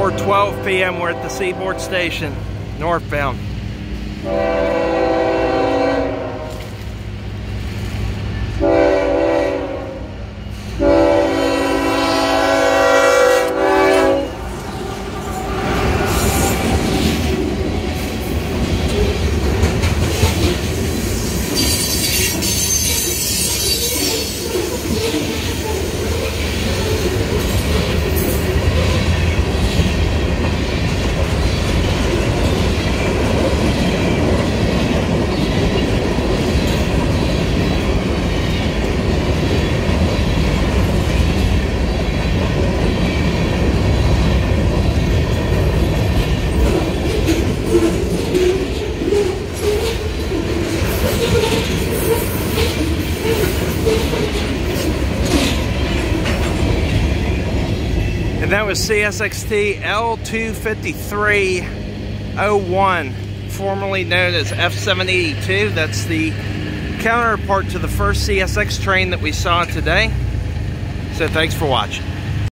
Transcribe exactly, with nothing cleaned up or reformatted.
four twelve p m We're at the Seaboard Station, northbound. And that was C X T L two fifty-three oh one, formerly known as F seven eighty-two. That's the counterpart to the first C S X train that we saw today. So thanks for watching.